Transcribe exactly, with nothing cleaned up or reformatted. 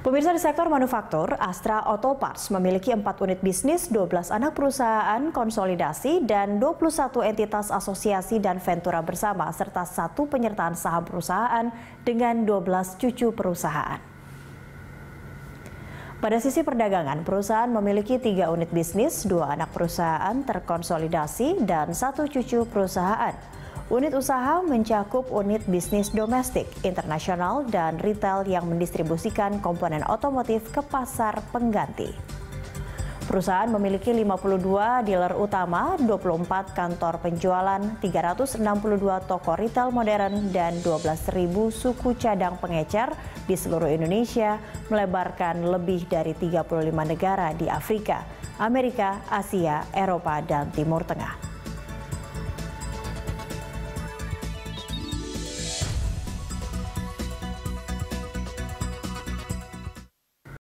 Pemirsa, di sektor manufaktur, Astra Auto Parts memiliki empat unit bisnis, dua belas anak perusahaan konsolidasi, dan dua puluh satu entitas asosiasi dan ventura bersama, serta satu penyertaan saham perusahaan dengan dua belas cucu perusahaan. Pada sisi perdagangan, perusahaan memiliki tiga unit bisnis, dua anak perusahaan terkonsolidasi, dan satu cucu perusahaan. Unit usaha mencakup unit bisnis domestik, internasional, dan retail yang mendistribusikan komponen otomotif ke pasar pengganti. Perusahaan memiliki lima puluh dua dealer utama, dua puluh empat kantor penjualan, tiga ratus enam puluh dua toko retail modern, dan dua belas ribu suku cadang pengecer di seluruh Indonesia, melebarkan lebih dari tiga puluh lima negara di Afrika, Amerika, Asia, Eropa, dan Timur Tengah.